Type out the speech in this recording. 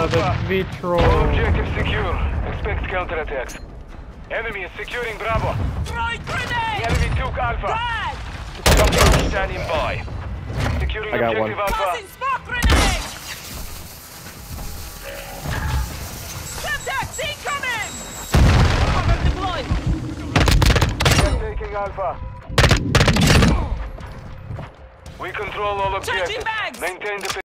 the Vitro. All objectives secure. Expect counterattacks. Enemy is securing Bravo. Throw grenade! The enemy took Alpha. Bad! Something standing by. Securing I got objective one. Alpha. Tossing smoke grenade! Semtex incoming! Cover deployed! We are taking Alpha. We control all objectives. Changing bags! Maintain the